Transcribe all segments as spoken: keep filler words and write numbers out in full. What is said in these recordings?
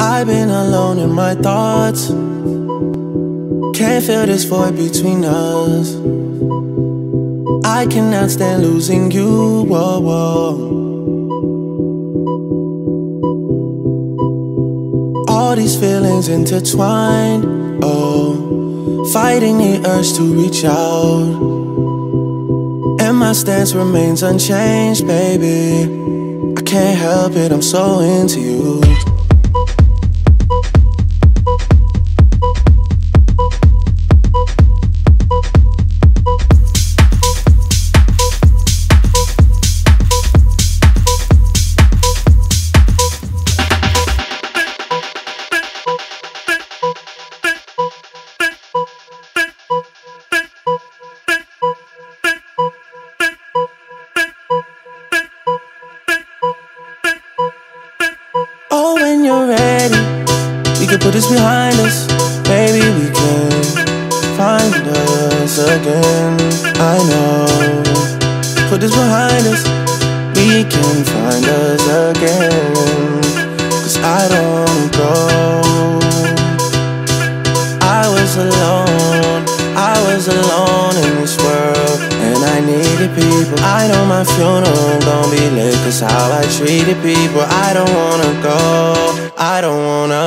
I've been alone in my thoughts. Can't feel this void between us. I cannot stand losing you, whoa, whoa. All these feelings intertwined, oh, fighting the urge to reach out. And my stance remains unchanged, baby. I can't help it, I'm so into you. Oh, when you're ready, we can put this behind us. Maybe we can find us again. I know, put this behind us, we can find us again. Cause I don't wanna go. I was alone, I was alone in this world, and I needed people. I know my funeral gon' be lit, cause how I treated people. I don't wanna go, I don't wanna.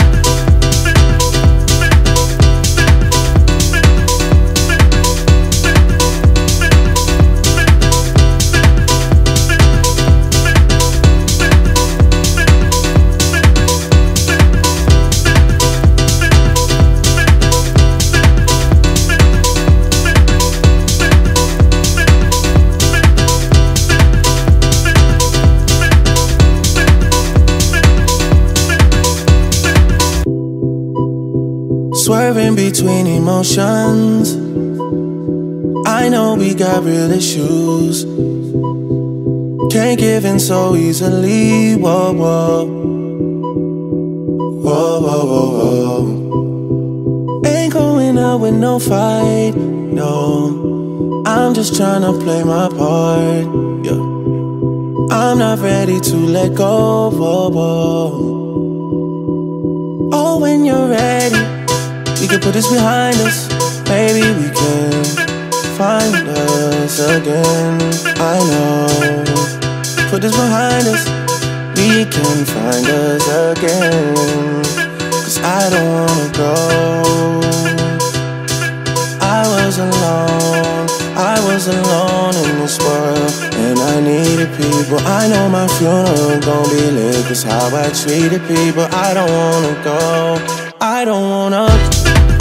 Swerving between emotions. I know we got real issues. Can't give in so easily. Whoa, whoa. Whoa, whoa, whoa, whoa. Ain't going out with no fight, no. I'm just trying to play my part, yeah. I'm not ready to let go, whoa, whoa. Oh, when you're ready, we can put this behind us. Maybe we can find us again. I know, put this behind us, we can find us again. Cause I don't wanna go. I was alone, I was alone in this world, and I needed people. I know my funeral gon' be lit, cause how I treated people. I don't wanna go, I don't wanna.